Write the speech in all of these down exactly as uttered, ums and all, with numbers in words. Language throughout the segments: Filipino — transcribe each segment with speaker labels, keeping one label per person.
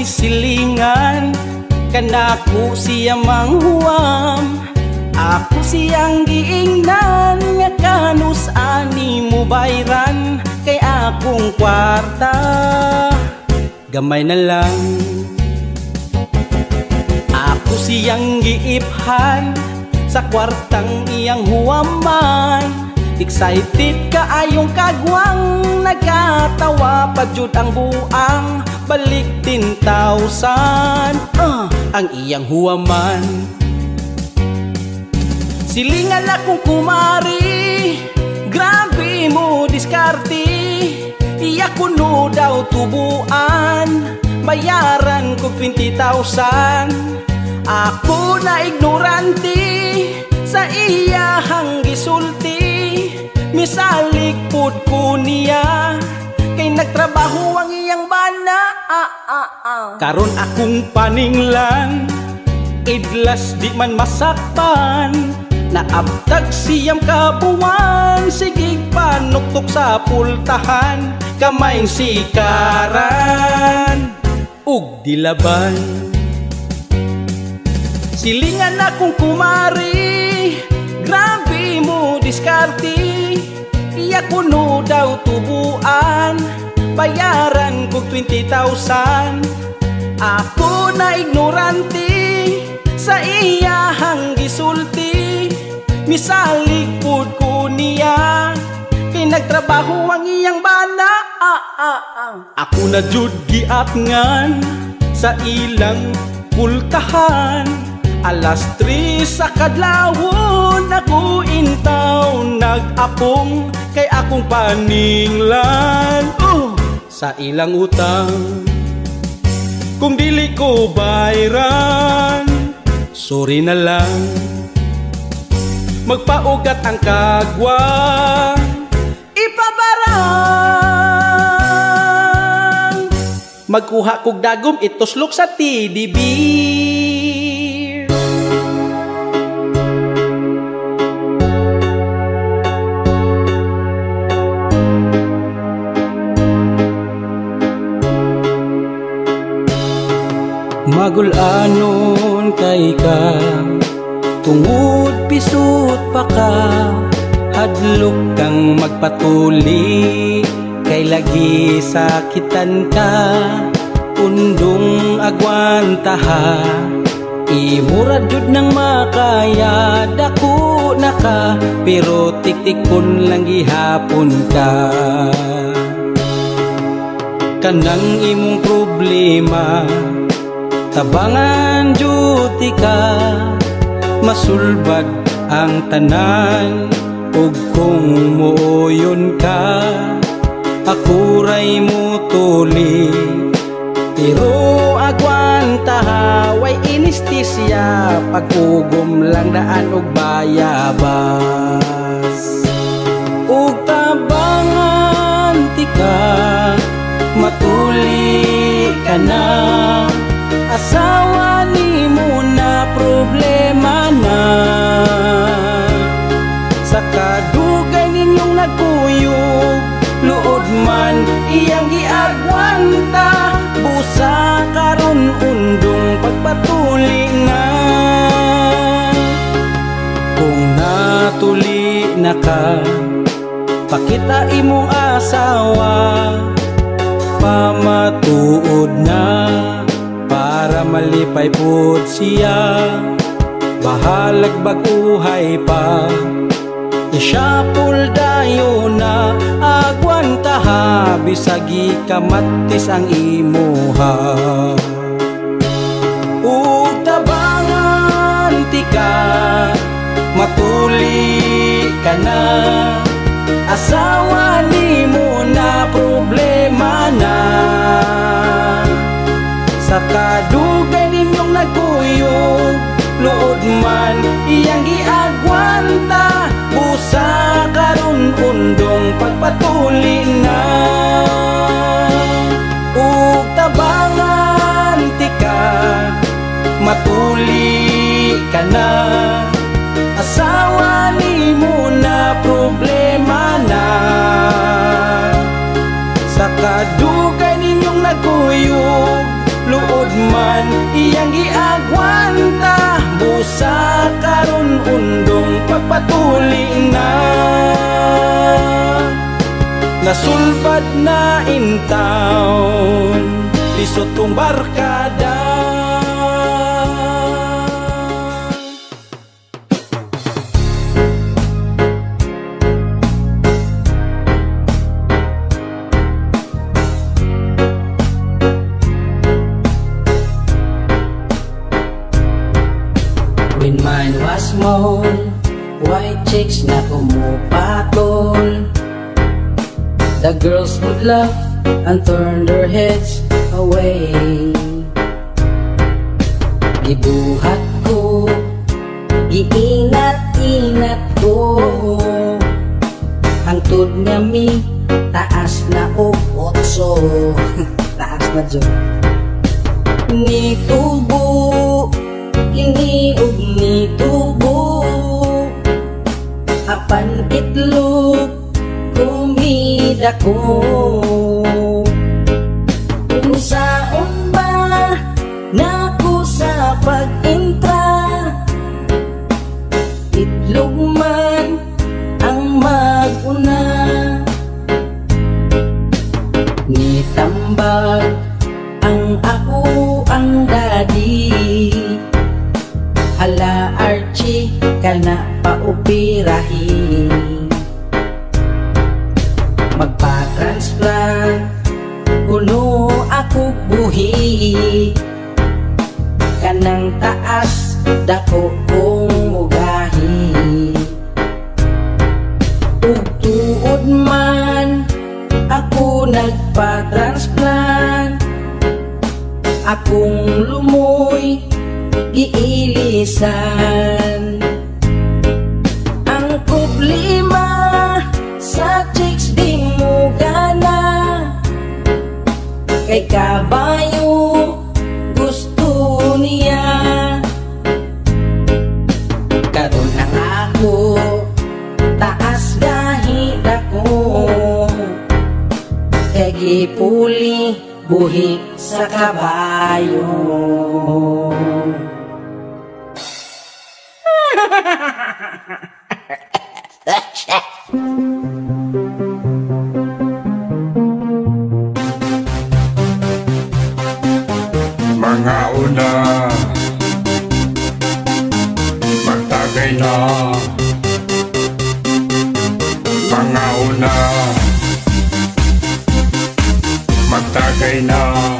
Speaker 1: silingan, kanako siya manghuam. Ako siyang giingnan, nga kanus ani mo bayran, kay akong kwarta gamay na lang. Ako siyang giiphan sa kwartang iyang huwaman. Excited ka ayong kagwang, nagkatawa pa jud ang buang. Balik ten thousand uh, ang iyang huwaman. Silingan akong kumari, grabe mo diskarte. Iya kuno daw tubuan, bayaran ko twenty thousand. Ako na ignorante sa iyahang gisulti, misalik pud ko niya, kay nagtrabaho ang iyang bana. ah, ah, ah. Karon akong paninglan, idlas di man masakpan. Naabtag siyam kabuwan, sigig panuktok sa pultahan. Kamay sikaran ug dilaban. Silingan akong kumari, grabe mo diskarte. Iya kuno daw tubuan, bayaran ko twenty thousand. Ako na ignorante sa iyahang gisulti, misalik pud ko niya, kay nagtrabaho ang iyang bana. ah, ah, ah. Ako na jud giatngan sa ilang pultahan. Alas tres sa kadlawon, ako intaw nag-apong, kay akong paninglan uh, sa ilang utang. Kung dili ko bayran, sorry na lang, magpaugat ang kagwa, ipabarang. Magkuha kog dagom, ituslok sa T D B. Magulanon kay ka, tungod pisut pa ka, hadlok kang magpatuli, kay lagi sakitan ka. Undong agwantaha, imura jud nang makaya, dako na ka, pero tiktikon lang gihapon ka. Kanang imong problema, tabangan juti ka, masulbad ang tanan. Ug kung mooyon ka, ako ray mo tuli, pero agwantaha, way inistisya, pag-ugom lang daan og bayabas. Ug tabangan ti ka, matuli ka na, asawa ni mo na problema na. Sa kadugay ninyong nagkuyog, luod man iyang giagwanta, busa karon undong pagpatuli na. Kung natuli na ka, pakita imong asawa, pamatuod na, para malipay pud siya. Bahalag baguhay pa, isyapul dayo na, agwantaha, bisagi kamatis ang imuha. Ug tabangan ti ka, matuli ka na, asawa ni mo na problema na. Sa kadugay ninyong nagkuyog, luod man iyang giagwanta, busa karon undong pagpatuli na. Ug tabangan ti ka, matuli ka na, asawa ni mo na problema na. Sa kadugay ninyong nagkuyog, luod man iyang giagwanta, busa karon undong pagpatuli na. Nasulbad na in town, lisod kong barkada.
Speaker 2: When mine was small, white chicks na kumupatol. The girls would laugh and turn their heads away. Gibuhat ko, giingat-ingat ko, hangtod nga mi, taas na o otso. Taas na dyan. Ni tubo, iniog ni tubo, apan itlog kumida ko. Kung saan ba naku sa pag-intra, itlog man ang mag-una. Ni tambag ang ako ang daddy, hala Archie ka na paupirahi. Magpa-transplant kuno ako buhi, kanang taas dako kong mugahi. Ug tuod man ako nagpa-transplant, akong lumoy giilisan. Ang problema sa chicks di mo gana, kay kabayo gusto niya. Karon ang ako taas dahil ako, kay gipuli buhi sa kabayo.
Speaker 3: Mga una, magtagay na. Mga una, magtagay na.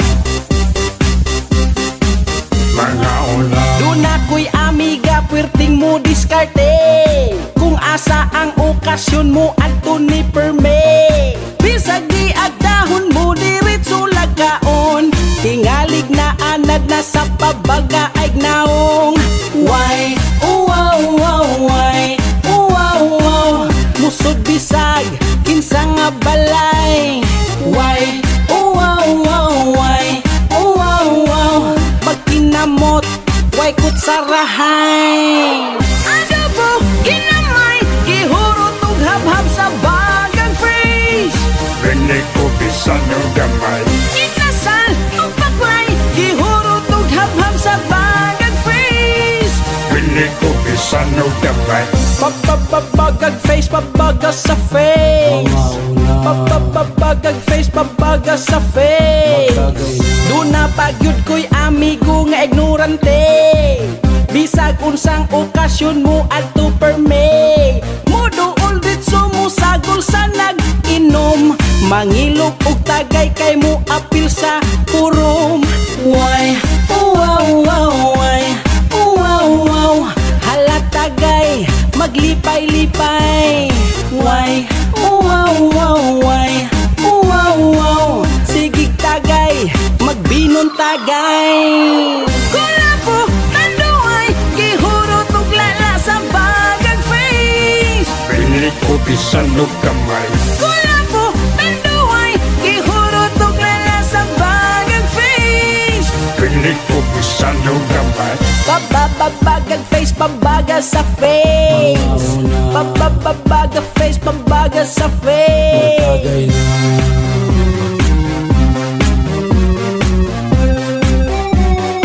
Speaker 3: Mga una,
Speaker 1: Doon ako'y amiga, pwerting mo diskarte, kung asa ang okasyon mo adto ni perme. Bisag di agdahon mo diretso lagaon, tingalig na anad na sa pabaga ay gnaong. Why, oh wow wow, why, oh wow wow, musod bisag kinsa nga balay. Why, oh wow wow, why, oh wow wow, magkinamot way kut sarahay. Adobo ginamay, gihurot ug habhab sa bagang freeze.
Speaker 3: binig ko bisan ng gamay.
Speaker 1: Inasal ug paklay, gihurot ug habhab sa bagang freeze.
Speaker 3: Binig ko bisan ng gamay.
Speaker 1: Pabagag face, pabaga sa face. Pabagag face, pabaga sa face. Doon na pagyud ko'y amigo nga ignorante, bisag unsang okasyon mo adto perme. Moduol ditso mo sagol sa nag-inom, mangilog og tagay kay mo apil sa purom. Why, oh wow wow, why, oh wow wow, hala tagay maglipay-lipay. Why, oh wow wow, why, oh wow wow, sigig tagay magbinon tagay. Kulapo tanduay, gihurot ug lala sa bagang face.
Speaker 3: Binig ko bisan ng gamay.
Speaker 1: Kulapo tanduay, gihurot ug lala sa bagang face.
Speaker 3: Binig ko bisan ng gamay.
Speaker 1: Pabababagang face, pambaga sa face. Pabababagang face, pambaga sa face.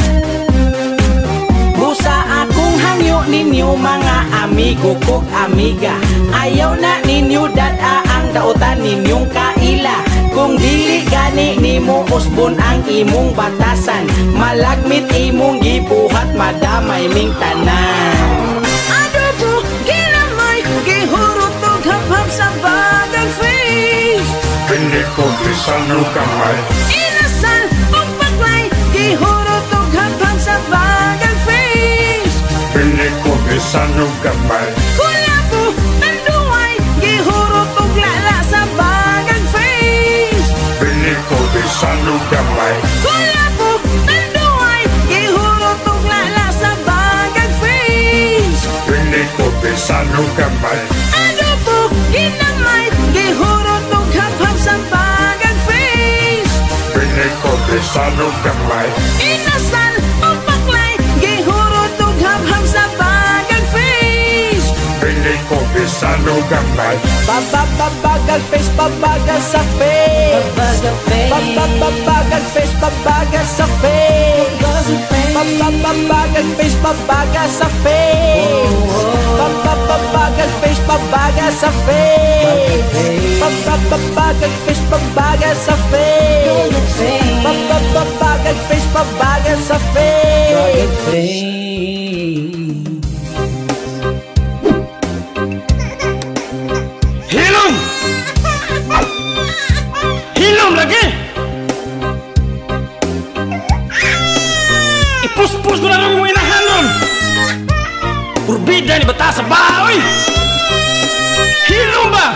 Speaker 1: amigo kog amiga. Ayaw na ninyo dada ang dautan ninyong kaila. Kung dili gani nimo usbon ang imong batasan, malagmit imong gibuhat madamay ming tanan.
Speaker 4: Adobo, ginamay, gihurot og hap-hap sa bagang face.
Speaker 3: Pili ko bisan o gamay.
Speaker 4: Inasal og baklay, gihurot og hap-hap sa bagang face.
Speaker 3: Pili ko bisan o gamay.
Speaker 4: Kulabo, nanduway, gihurot og lala sa bagang face.
Speaker 3: Pili ko bisan o gamay.
Speaker 4: Kulabo, nanduway, gihurot og lala sa bagang face.
Speaker 3: Pili ko bisan o gamay.
Speaker 4: Adobo, ginamay, gihurot og hap-hap sa bagang face.
Speaker 3: Pili ko bisan o gamay.
Speaker 4: Inasal og baklay, gihurot og hap-hap sa bagang face.
Speaker 3: Pili ko bisan o gamay.
Speaker 1: Bababagal face, babagal sa face.
Speaker 2: Babagang face.
Speaker 1: Bababagal face, babagal sa face. Bababagal face, babagal sa face. Bababagal face, babagal sa face. Bababagal face, babagal sa face. Bababagal face, babagal sa face.
Speaker 5: Hilom! Hilom lagi! Ipus-pus ko na rin mo inahanon! Purbida ni bata sa baoy! Hilom ba?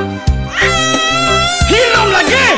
Speaker 5: Hilom lagi!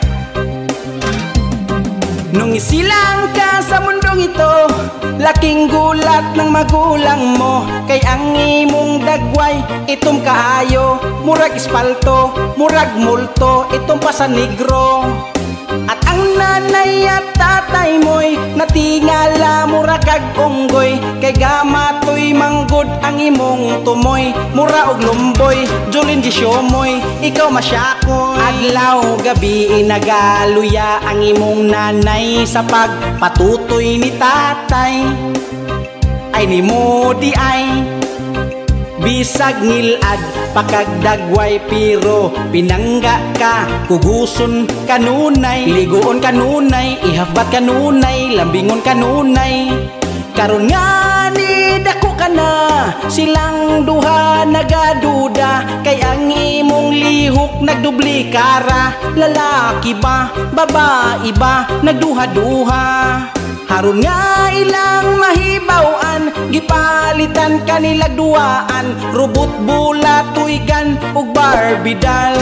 Speaker 1: Nung isilang ka sa mundong ito, laking gulat ng magulang mo. Kay ang imong dagway, itong kaayo. Murag espalto, murag multo, itong pasanigro. At ang nanay at tatay mo'y natingala mura kag unggoy. Kay gamatoy manggod ang imong tumoy. Mura og lumboy, Julin di syomoy, ikaw masyakoy. Adlaw gabi nagaluya ang imong nanay sa pagpatutoy ni tatay. Ay ni mo di ay bisag ngilad pakagdagway pero pinangga ka kuguson kanunay, ligoon kanunay, ihafbat kanunay, lambingon kanunay. Karon nga ni dako ka na silang duha nagaduda kay ang imong lihok nagdubli kara. Lalaki ba babae ba nagduha-duha. Haron nga ilang mahibawan gipalitan kanilag duaan. Robot bula tuigan ug Barbie doll.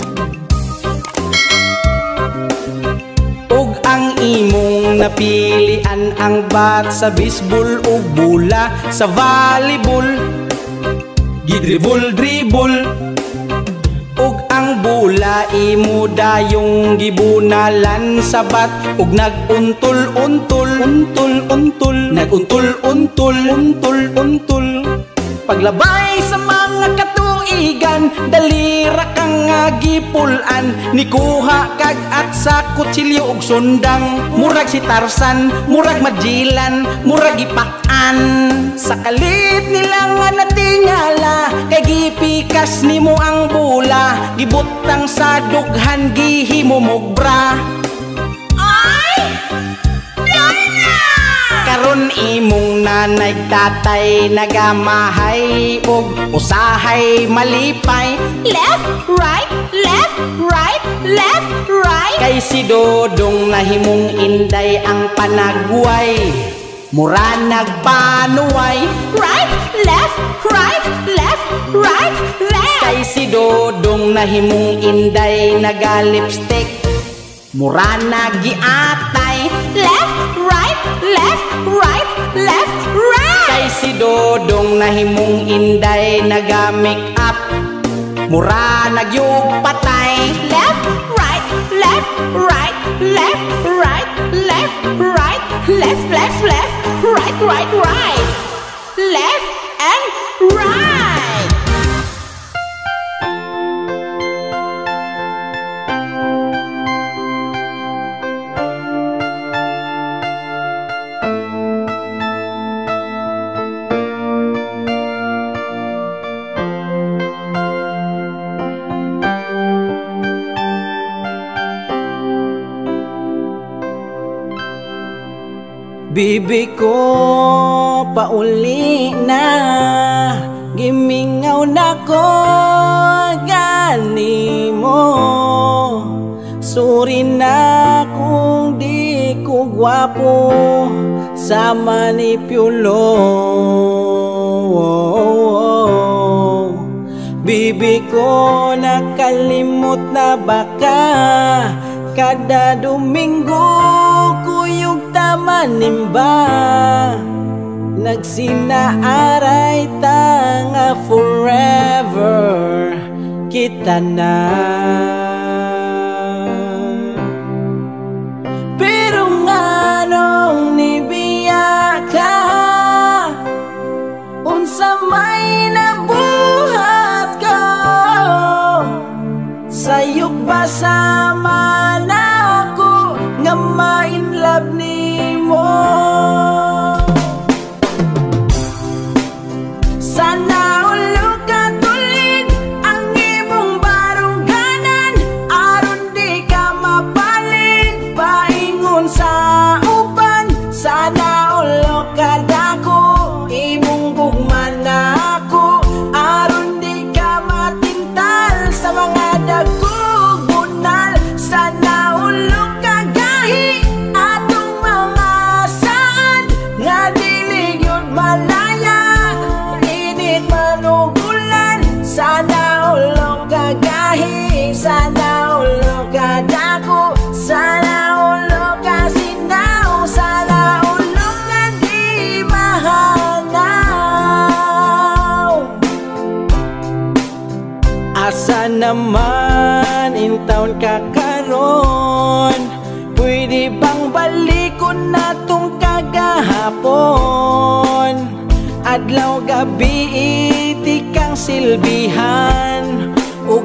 Speaker 1: Ug ang imong napilian ang bat sa baseball ug bula sa volleyball. Gidribol dribol ug ang bula imo dayong gibunalan sa bat ug naguntol-untol untol-untol naguntol-untol untol-untol. Paglabay sa mga katuigan dalira kang nga gipulan. Nikuha kag at sa kutsilyo ug sundang. Murag si Tarzan, murag Magellan, murag ipak-an. Sa kalit nila nga natingala kay gipikas nimo ang bula. Gibutang sa dughan gihimo mog bra. Ay! Karon imong nanay tatay nagamahay og usahay malipay.
Speaker 4: Left, right, left, right, left, right.
Speaker 1: Kay si Dodong nahimong inday ang panagway. Mura nagpanuway.
Speaker 4: Right, left, right, left, right, left.
Speaker 1: Kay si Dodong nahimong inday naga-lipstick. Mura nagiatay.
Speaker 4: Left, right, left, right, left, right.
Speaker 1: Kay si Dodong nahimong inday naga-make up. Mura nagyug patay.
Speaker 4: Left, right, left, right, left, right, left, right, left, left, left, right, right, right, left and right.
Speaker 1: Bibi ko pauli na, gimingaw na ko gani mo. Suri na kung di ko gwapo sa manipyulo. Bibi ko nakalimot na baka kada Domingo kuyog tamanimba. Nagsinaaray ta nga forever kita na. Pero nga nung nibiya ka, unsa may nabuhat ka, sayok ba sama na ako nga ma-inlove ni mo. Sana ulo ka tulid ang imong baruganan, aron di ka mapalit paingon sa uban. Sana ulo ka dako imong gugman na ako, aron di ka matintal sa mga dagkog bunal. Sana ulo ka gahi atong mga saan nga dili gyud malaya, init manugulan. Sana ulo ka gahi, sana ulo ka dako, sana ulo ka sinaw, sana ulo ka di mahanaw. Asa naman in town ka karon, pwede bang balikon na tong kagahapon? Adlaw gabi iti kang silbihan ug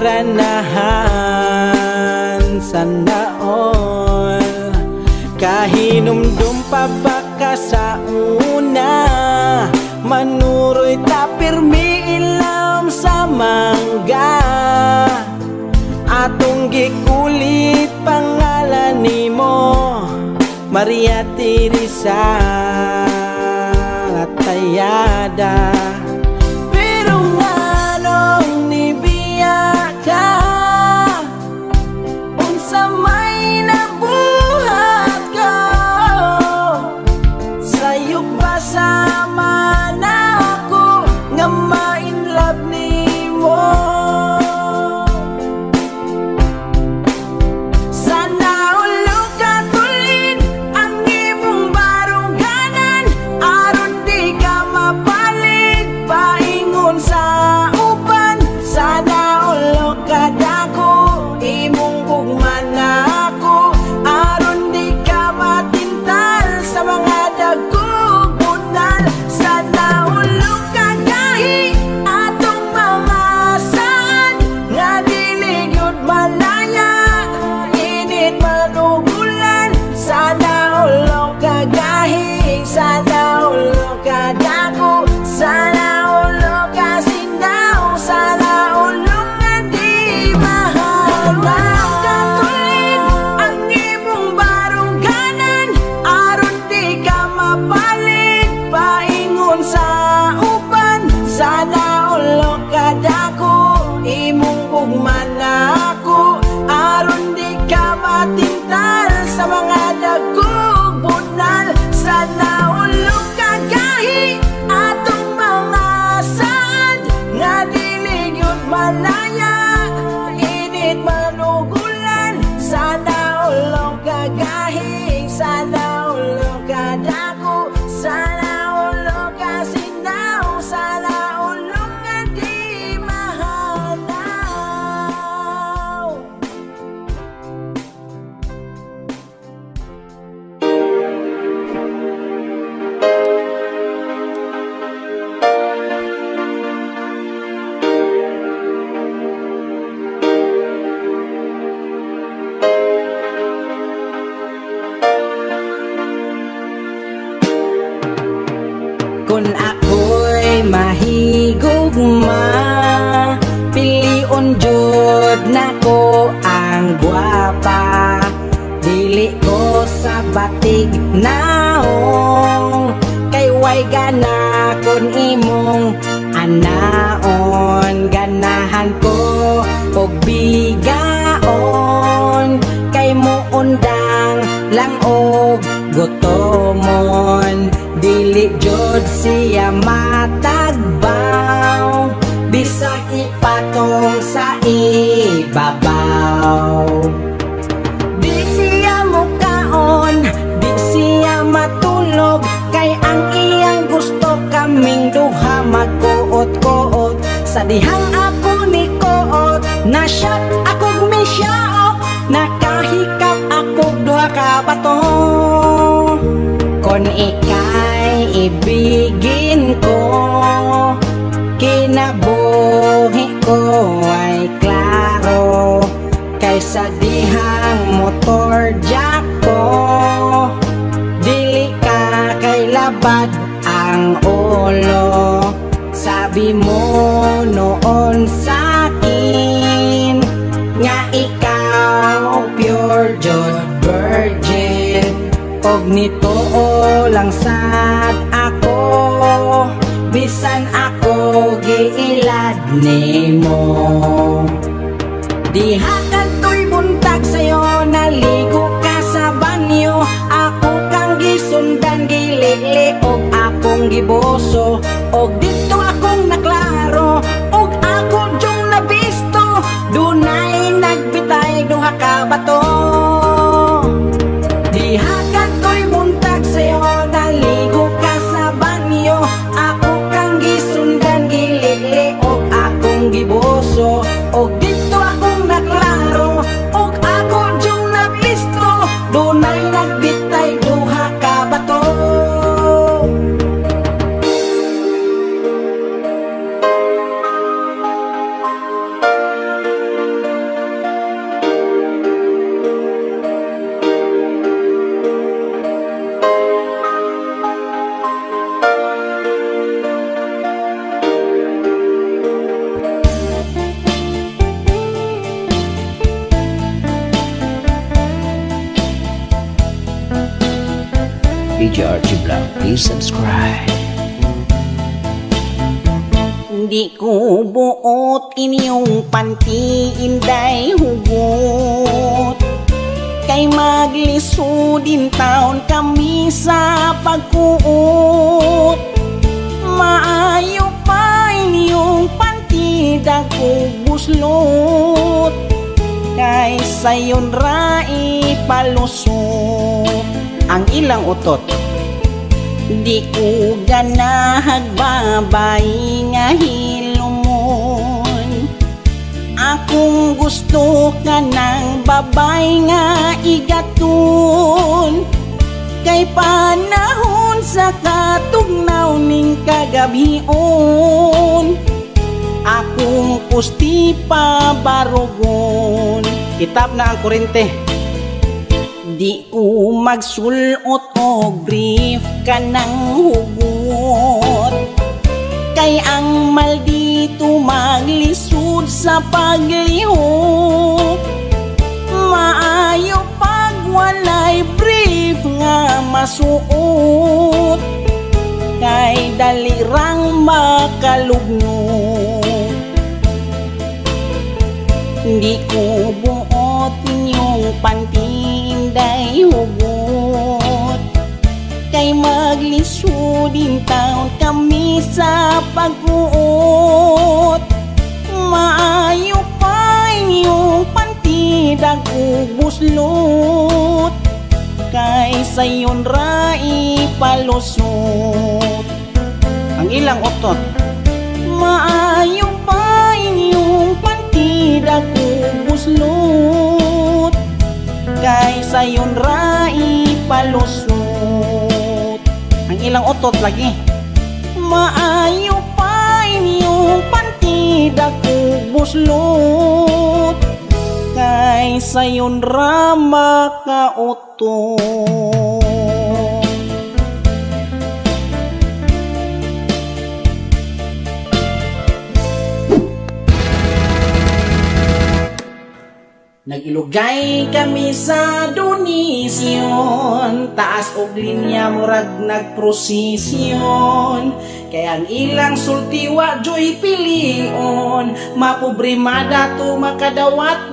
Speaker 1: haranahan sa naon. Kahinumdum pa ba ka sa una, manuroy ta pirmi ilam sa mangga. Atong gikulit pangalan nimo Maria Teresa Tayada. Pero nga nung nibiya ka, unsa may nabuhat ka, sayok ba sama na ako nga ma-inlove ni mo. Sana ulo ka tulid ang imong baruganan, aron di ka mapalit paingon sa uban. Sana ulo ka dako imong gugman na ako, aron di ka matintal sa mga dagkog bunal. Sana ulo ka gahi atong mga saan nga dili gyud malaya, init manugulan. Sana ulo ka gahi, sana ulo ka dako, sana ulo ka sinaw, sana ulo ka di mahalaw. Katulid ang imong baruganan, aron di ka mapalit paingon sa uban. Sana ulo ka dako imong gugman na ako, aron di ka matintal sa mga dagkog bunal. Sana ulo ka gahi atong mga saan nga dili gyud malaya, init manugulan. Sana ulo ka gahi, sana ulo ka dako, sana ulo ka sinaw, sana ulo ka di mahanaw. Kung ako'y mahigugma, pilion jud nako ang gwapa. Dili ko sa batig naon,
Speaker 2: way gana kun imong anaon. Ganahan ko og bigaon, kay mo undang lang og gutomon. Dili jud siya matagbaw, bisag ipatong sa ibabaw. Di siya mukaon, di siya matulog, kay ang iyang gusto kaming duha magkuot-kuot. Sa dihang ako ni kuot, na-shot akog misyaok, nakahikap akog duha ka bato. Kon ikay ibigin ko, kinabuhi ko ay klaro, kaysa dihang motor jack ko. Dili ka kay labad ang ulo, sabi mo noon sa'kin nga ikaw pure jud virgin. Og nito lang sad ako, bisan ako giilad nimo. Diha kadtoy buntag sayo, naligo ka sa banyo. Ako kang gisundan, gilili og akong giboso. Og dito akong naklaro, og ako jung nabisto. Dunay nagbitay duha ka bato. Diha kadtoy buntag sayo, naligo ka sa banyo. Ako kang gisundan, gilili og akong giboso. Og dito akong naklaro, og ako jung nabisto. Dunay nagbitay duha ka bato.
Speaker 1: D J Archie Blanc, please subscribe.
Speaker 4: Di ko buot inyong panty, inday hugot, kay maglisudin taon kami sa pagkuot. Maayo pa inyong panty, dako buslot, kay sayon ra ipalusot ang ilang utot. Di ko ganahag babay nga hilumon, akong gusto ka ng babay nga igaton. Kay panahon sa katugnaw ning kagabion, akong pusti pa barugon. Itap na ang kurente. Di ko magsulot og brief ka ng hugot, kay ang maldito maglisod sa paglihok. Maayo pag walay brief nga masuot, kay dalirang makalugnot. Di ko buot inyong pantinday hugot, kay maglisudin taon kami sa pagkuot. Maayo pa inyong pantidag ubuslot, kay sayon ra ipalusot ang ilang otot. Maayo pa inyong pantidag ubuslot, kay sayon ra ipalusot ang ilang otot lagi. Maayo pa inyong pantidag ubuslot, kay sayon ra makautot.
Speaker 1: Nagilugay kami sa donisyon, taas og linya murag nagprosesyon. Kaya ang ilang sultiwa joy pilion, mapobrimada to makadawat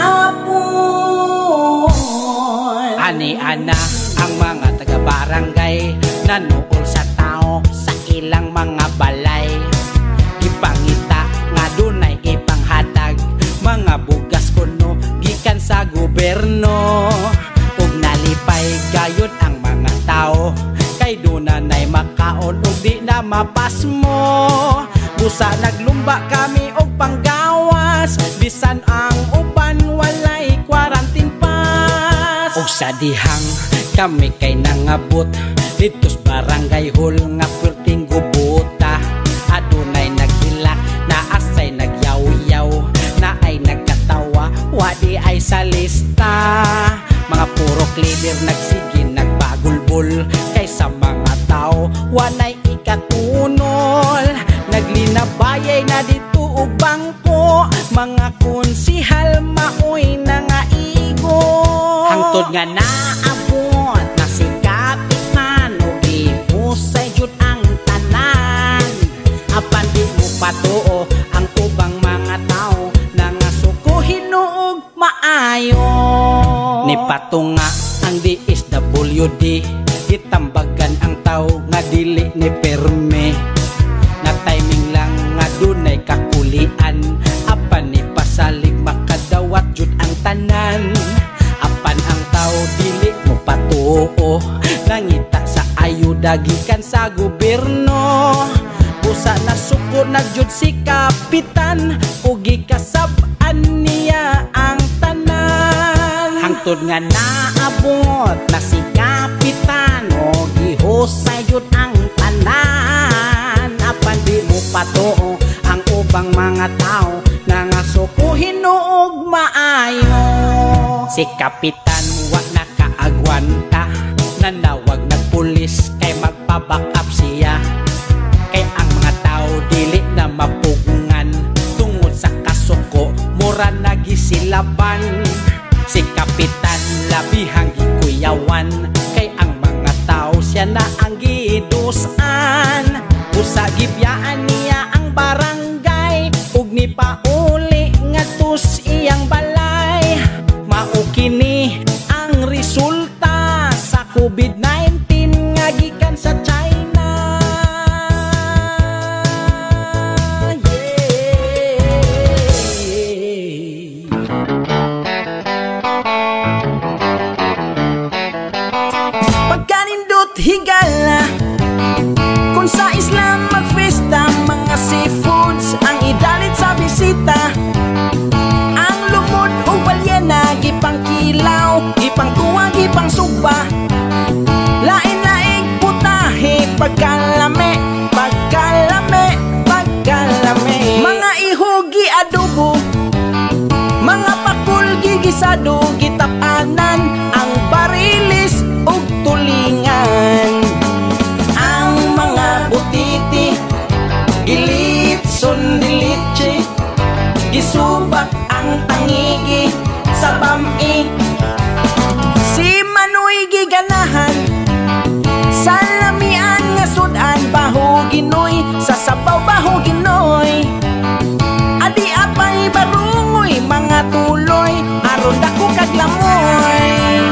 Speaker 1: gihapon. Ani-ana ang mga taga-barangay, nanuol sa tao sa ilang mga balay. Ipangita nga dunay ipanghatag, mga bugas kuno gikan sa gobyerno. Ug nalipay gayud ang mga tao, kay dunay makaon ug di na mapasmo. Busa naglumba kami og panggawas, bisan ang uban walay quarantine pass. Ug sa dihang kami kay nangabot dito's barangay hall nga perting gubuta. Adunay naghilak, naasay nagyaw-yaw, na ay nagkatawa, wadi ay sa lista. Mga purok leader nagsige nagbagulbol, kaysa mga tao wanay ikatunol. Naglinabayay na dito og bangko, mga konsihal maoy na nga igo. Hangtod nga naabot na si kapitan o gihusay jud ang tanan. Apan di mo patuo ang ubang mga tao na nga sukuhin og maayo. Ni patunga ang D S W D, itambagan ang tao nga dili ni perme. Na timing lang nga dunay kakulian, apan ni pasalig makadawat jud ang tanan. Apan ang tao dili mo patuo, nangita sa ayuda gikan sa gobyerno. Busa na suko na jud si kapitan, ug gikasab-an niya ang tanan. Hangtod nga naabot na si kapitan, o gihusay jud ang tanan. Apan di mo patuo ang ubang mga tao na nga sukuhin og maayo. Si kapitan wa nakaagwanta, nanawag na pulis kay magpabackup siya. Kay ang mga tao dili na mapugngan, tungod sa kasuko mura nagisilaban. Si kapitan labihang gikuyawan, kay ang mga tao siya na ang gidusan. Usa gibiyaan niya ang barangay, ug ni pauli ngadtos iyang balay. Mao kini ang resulta sa COVID nineteen nga gikan sa China. Yeah. Pagkanindot higala, kung sa Islam magfesta, mga seafoods ang idalit sa bisita. Ang lumod o balyena, gipang kilaw, gipang tuwa, gipang sugba. Lain-laing putahe, pagkalame, pagkalame, pagkalame. Mga ihugi adobo, mga pakul gigisado, gitapanan, ang barilis ug tulingan. Ang mga butiti, gilitson dilitsi, gisubak ang tangigi sa bami. Si Manoy giganahan, sa lamian nga sudan, baho ginoy, sa sabaw baho ginoy. Adi apay barungoy, mga tuloy, aron dako kaglamoy.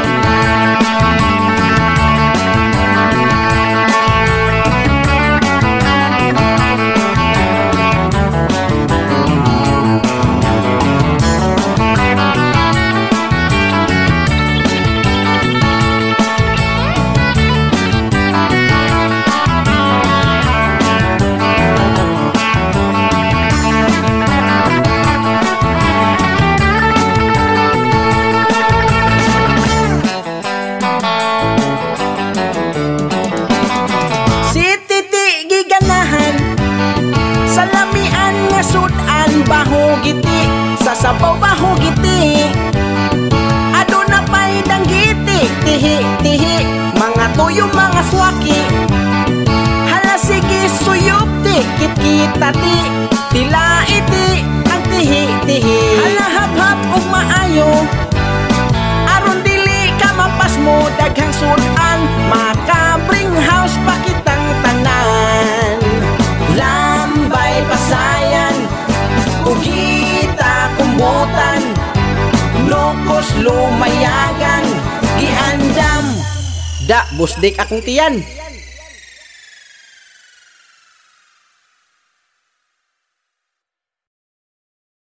Speaker 1: Sabaw baho giti, aduna pay danggiti, tihi tihi, mga tuyo mga swaki. Hala sige suyop ti, kit kita ti, tila iti, ang tihi-tihi. Halahap-hap ug maayo, aron dili ka mapas mo daghang sudan, maka-bring house pa kitang tanan. Lambay pasayan, ugita kumbutan, nokos lumayagan, giandam, da busdik akong tiyan.